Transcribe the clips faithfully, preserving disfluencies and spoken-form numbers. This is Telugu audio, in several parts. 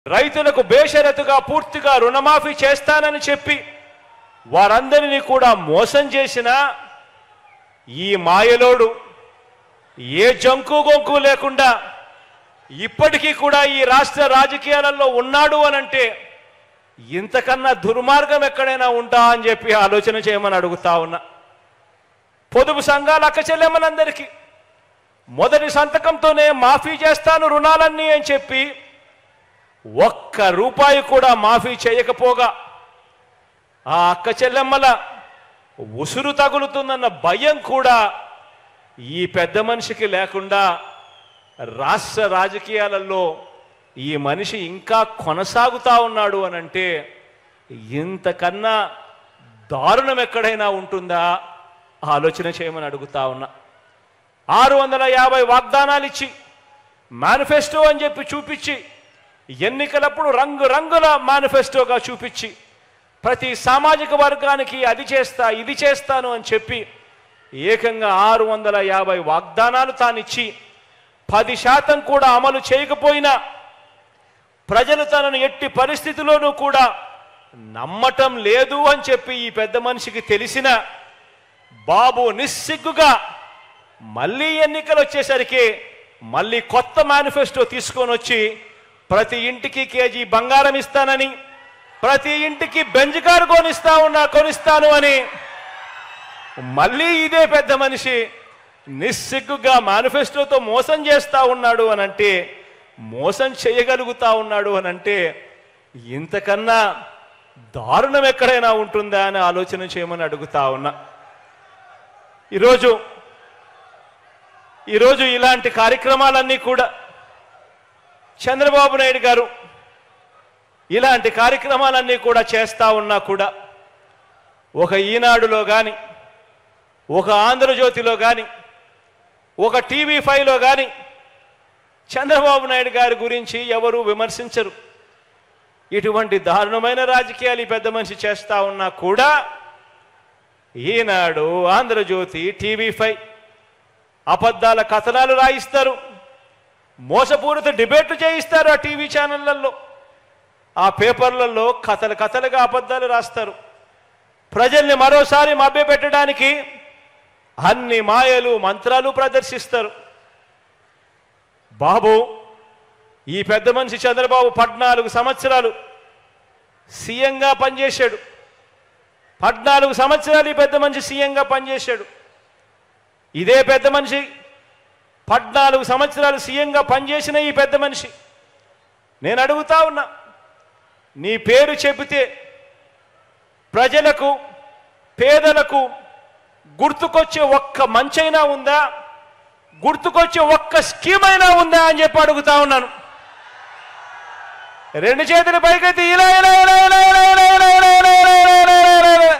రైతులకు బేషరతుగా పూర్తిగా రుణమాఫీ చేస్తానని చెప్పి వారందరినీ కూడా మోసం చేసిన ఈ మాయలోడు ఏ జంకు గొంకు లేకుండా ఇప్పటికీ కూడా ఈ రాష్ట్ర రాజకీయాలలో ఉన్నాడు అనంటే ఇంతకన్నా దుర్మార్గం ఎక్కడైనా ఉంటా అని చెప్పి ఆలోచన చేయమని అడుగుతా ఉన్నా. పొదుపు సంఘాల అక్క చెల్లెమ్మలందరికీ మొదటి సంతకంతోనే మాఫీ చేస్తాను రుణాలన్నీ అని చెప్పి ఒక్క రూపాయి కూడా మాఫీ చేయకపోగా ఆ అక్క చెల్లెమ్మల ఉసురు తగులుతుందన్న భయం కూడా ఈ పెద్ద మనిషికి లేకుండా రాష్ట్ర రాజకీయాలలో ఈ మనిషి ఇంకా కొనసాగుతా ఉన్నాడు అనంటే ఇంతకన్నా దారుణం ఎక్కడైనా ఉంటుందా ఆలోచన చేయమని అడుగుతా ఉన్నా. ఆరు వందల యాభై వాగ్దానాలు ఇచ్చి మేనిఫెస్టో అని చెప్పి చూపించి ఎన్నికలప్పుడు రంగు రంగుల మేనిఫెస్టోగా చూపించి ప్రతి సామాజిక వర్గానికి అది చేస్తా ఇది చేస్తాను అని చెప్పి ఏకంగా ఆరు వందల యాభై వాగ్దానాలు తానిచ్చి పది శాతం కూడా అమలు చేయకపోయినా ప్రజలు తనను ఎట్టి పరిస్థితిలోనూ కూడా నమ్మటం లేదు అని చెప్పి ఈ పెద్ద మనిషికి తెలిసిన బాబు నిస్సిగ్గుగా మళ్ళీ ఎన్నికలు వచ్చేసరికి మళ్ళీ కొత్త మేనిఫెస్టో తీసుకొని వచ్చి ప్రతి ఇంటికి కేజీ బంగారం ఇస్తానని ప్రతి ఇంటికి బెంజ్ కారు కొనిస్తా ఉన్నా కొనిస్తాను అని మళ్ళీ ఇదే పెద్ద మనిషి నిస్సిగ్గుగా మేనిఫెస్టోతో మోసం చేస్తా ఉన్నాడు అనంటే మోసం చేయగలుగుతా ఉన్నాడు అనంటే ఇంతకన్నా దారుణం ఎక్కడైనా ఉంటుందా అని ఆలోచన చేయమని అడుగుతా ఉన్నా. ఈరోజు ఈరోజు ఇలాంటి కార్యక్రమాలన్నీ కూడా చంద్రబాబు నాయుడు గారు ఇలాంటి కార్యక్రమాలన్నీ కూడా చేస్తూ ఉన్నా కూడా ఒక ఈనాడులో కానీ ఒక ఆంధ్రజ్యోతిలో కానీ ఒక టీవీ ఫైవ్లో కానీ చంద్రబాబు నాయుడు గారి గురించి ఎవరు విమర్శించరు. ఇటువంటి దారుణమైన రాజకీయాలు ఈ పెద్ద మనిషి చేస్తూ ఉన్నా కూడా ఈనాడు ఆంధ్రజ్యోతి టీవీ ఫైవ్ అబద్ధాల కథనాలు రాయిస్తారు, మోసపూరిత డిబేట్లు చేయిస్తారు. ఆ టీవీ ఛానళ్లలో ఆ పేపర్లలో కథలు కథలుగా అబద్ధాలు రాస్తారు. ప్రజల్ని మరోసారి మభ్యపెట్టడానికి అన్ని మాయలు మంత్రాలు ప్రదర్శిస్తారు. బాబు ఈ పెద్ద మనిషి చంద్రబాబు పద్నాలుగు సంవత్సరాలు సీఎంగా పనిచేశాడు. పద్నాలుగు సంవత్సరాలు ఈ పెద్ద మనిషి సీఎంగా పనిచేశాడు. ఇదే పెద్ద మనిషి పద్నాలుగు సంవత్సరాలు సీఎంగా పనిచేసిన ఈ పెద్ద మనిషి నేను అడుగుతా ఉన్నా, నీ పేరు చెబితే ప్రజలకు పేదలకు గుర్తుకొచ్చే ఒక్క మంచైనా ఉందా, గుర్తుకొచ్చే ఒక్క స్కీమ్ అయినా ఉందా అని చెప్పి అడుగుతా ఉన్నాను. రెండు చేతుల పైకెత్తి ఇలా ఇలా ఇలా ఇలా ఇలా ఇలా ఇలా ఇలా ఇలా ఇలా ఇలా ఇలా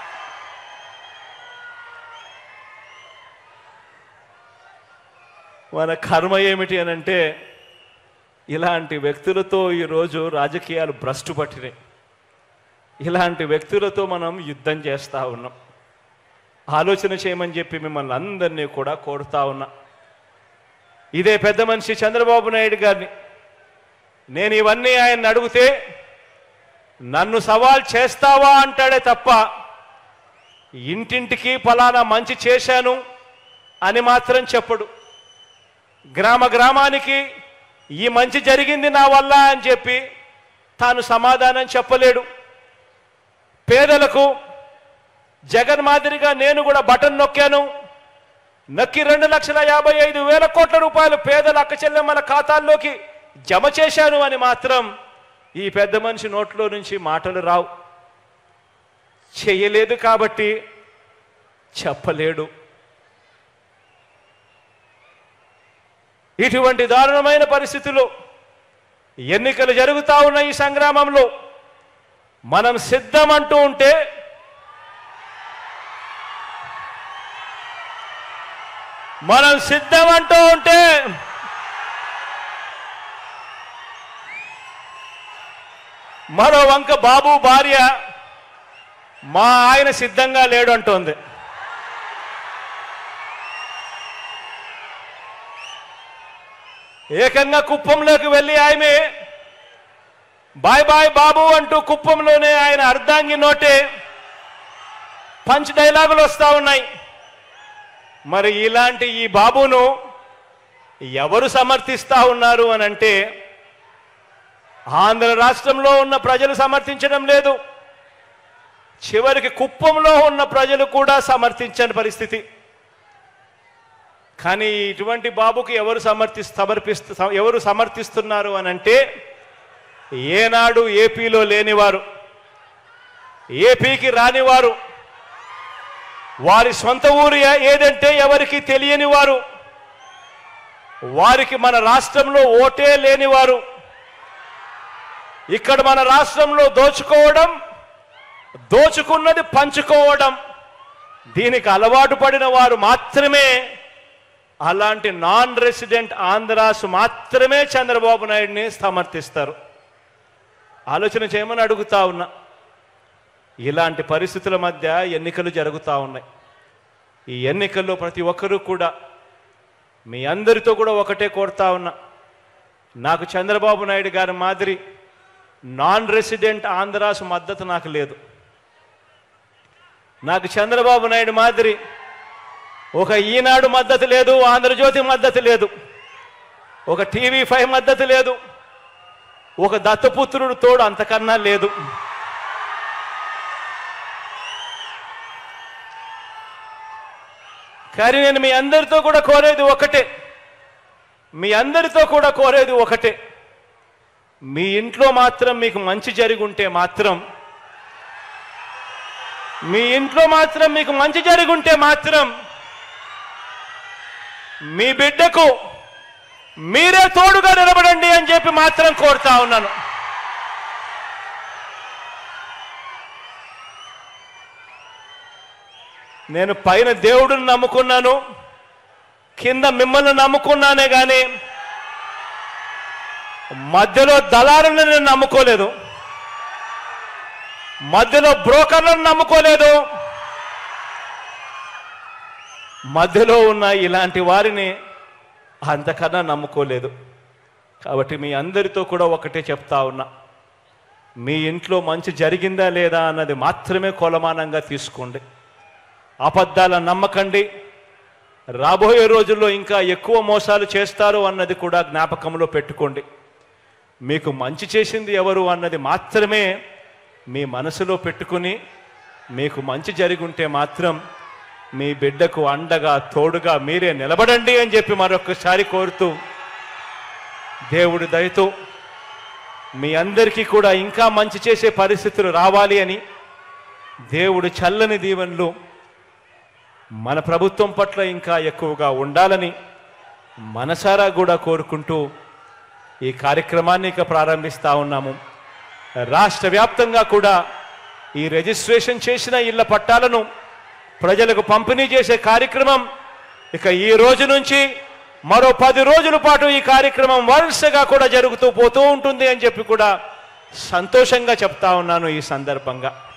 మన కర్మ ఏమిటి అని అంటే ఇలాంటి వ్యక్తులతో ఈరోజు రాజకీయాలు భ్రష్టు పట్టినాయి. ఇలాంటి వ్యక్తులతో మనం యుద్ధం చేస్తూ ఉన్నాం. ఆలోచన చేయమని చెప్పి మిమ్మల్ని అందరినీ కూడా కోరుతా ఉన్నా. ఇదే పెద్ద మనిషి చంద్రబాబు నాయుడు గారిని నేను ఇవన్నీ ఆయన అడిగితే నన్ను సవాల్ చేస్తావా అంటాడే తప్ప ఇంటింటికి ఫలానా మంచి చేశాను అని మాత్రం చెప్పడు. గ్రామ గ్రామానికి ఈ మంచి జరిగింది నా వల్ల అని చెప్పి తాను సమాధానం చెప్పలేడు. పేదలకు జగన్ మాదిరిగా నేను కూడా బటన్ నొక్కాను, నొక్కి రెండు లక్షల యాభై ఐదు వేల కోట్ల రూపాయలు పేదల అక్క చెల్లెమ్మల ఖాతాల్లోకి జమ చేశాను అని మాత్రం ఈ పెద్ద మనిషి నోట్లో నుంచి మాటలు రావు. చేయలేదు కాబట్టి చెప్పలేడు. ఇటువంటి దారుణమైన పరిస్థితుల్లో ఎన్నికలు జరుగుతూ ఉన్న ఈ సంగ్రామంలో మనం సిద్ధం అంటూ ఉంటే మనం సిద్ధం అంటూ ఉంటే మరో వంక బాబు భార్య మా ఆయన సిద్ధంగా లేడు అంటోంది. ఏకంగా కుప్పంలోకి వెళ్ళి ఆమె బాయ్ బాయ్ బాబు అంటూ కుప్పంలోనే ఆయన అర్ధాంగి నోటే పంచ్ డైలాగులు వస్తూ ఉన్నాయి. మరి ఇలాంటి ఈ బాబును ఎవరు సమర్థిస్తా ఉన్నారు అని అంటే ఆంధ్ర రాష్ట్రంలో ఉన్న ప్రజలు సమర్థించడం లేదు, చివరికి కుప్పంలో ఉన్న ప్రజలు కూడా సమర్థించని పరిస్థితి. కానీ ఇటువంటి బాబుకి ఎవరు సమర్థి సమర్పిస్తు ఎవరు సమర్థిస్తున్నారు అని అంటే ఏనాడు ఏపీలో లేనివారు, ఏపీకి రానివారు, వారి సొంత ఊరు ఏదంటే ఎవరికి తెలియని వారు, వారికి మన రాష్ట్రంలో ఓటే లేనివారు, ఇక్కడ మన రాష్ట్రంలో దోచుకోవడం, దోచుకున్నది పంచుకోవడం, దీనికి అలవాటు పడిన వారు మాత్రమే, అలాంటి నాన్ రెసిడెంట్ ఆంధ్రాస్ మాత్రమే చంద్రబాబు నాయుడిని సమర్థిస్తారు. ఆలోచన చేయమని అడుగుతా ఉన్నా. ఇలాంటి పరిస్థితుల మధ్య ఎన్నికలు జరుగుతూ ఉన్నాయి. ఈ ఎన్నికల్లో ప్రతి ఒక్కరూ కూడా మీ అందరితో కూడా ఒకటే కోరుతా ఉన్నా, నాకు చంద్రబాబు నాయుడు గారి మాదిరి నాన్ రెసిడెంట్ ఆంధ్రాస్ మద్దతు నాకు లేదు. నాకు చంద్రబాబు నాయుడు మాదిరి ఒక ఈనాడు మద్దతు లేదు, ఆంధ్రజ్యోతి మద్దతు లేదు, ఒక టీవీ ఫైవ్ మద్దతు లేదు, ఒక దత్తపుత్రుడు తోడు అంతకన్నా లేదు. కానీ నేను మీ అందరితో కూడా కోరేది ఒకటే, మీ అందరితో కూడా కోరేది ఒకటే, మీ ఇంట్లో మాత్రం మీకు మంచి జరిగి ఉంటే మాత్రం మీ ఇంట్లో మాత్రం మీకు మంచి జరిగి ఉంటే మాత్రం మీ బిడ్డకు మీరే తోడుగా నిలబడండి అని చెప్పి మాత్రం కోరుతా ఉన్నాను. నేను పైన దేవుడిని నమ్ముకున్నాను, కింద మిమ్మల్ని నమ్ముకున్నానే కానీ మధ్యలో దళారులను నేను నమ్ముకోలేదు, మధ్యలో బ్రోకర్లను నమ్ముకోలేదు, మధ్యలో ఉన్న ఇలాంటి వారిని అంతకన్నా నమ్ముకోలేదు. కాబట్టి మీ అందరితో కూడా ఒకటే చెప్తా ఉన్నా, మీ ఇంట్లో మంచి జరిగిందా లేదా అన్నది మాత్రమే కొలమానంగా తీసుకోండి. అబద్ధాల నమ్మకండి. రాబోయే రోజుల్లో ఇంకా ఎక్కువ మోసాలు చేస్తారు అన్నది కూడా జ్ఞాపకంలో పెట్టుకోండి. మీకు మంచి చేసింది ఎవరు అన్నది మాత్రమే మీ మనసులో పెట్టుకుని, మీకు మంచి జరిగి ఉంటే మాత్రం మీ బిడ్డకు అండగా తోడుగా మీరే నిలబడండి అని చెప్పి మరొకసారి కోరుతూ, దేవుడి దయతో మీ అందరికీ కూడా ఇంకా మంచి చేసే పరిస్థితులు రావాలి అని, దేవుడి చల్లని దీవెనలు మన ప్రభుత్వం పట్ల ఇంకా ఎక్కువగా ఉండాలని మనసారా కూడా కోరుకుంటూ ఈ కార్యక్రమాన్ని ఇక ప్రారంభిస్తూ ఉన్నాము. రాష్ట్ర వ్యాప్తంగా కూడా ఈ రిజిస్ట్రేషన్ చేసిన ఇళ్ల పట్టాలను ప్రజలకు పంపిణీ చేసే కార్యక్రమం ఇక ఈ రోజు నుంచి మరో పది రోజుల పాటు ఈ కార్యక్రమం వరుసగా కూడా జరుగుతూ పోతూ ఉంటుంది అని చెప్పి కూడా సంతోషంగా చెప్తా ఉన్నాను ఈ సందర్భంగా.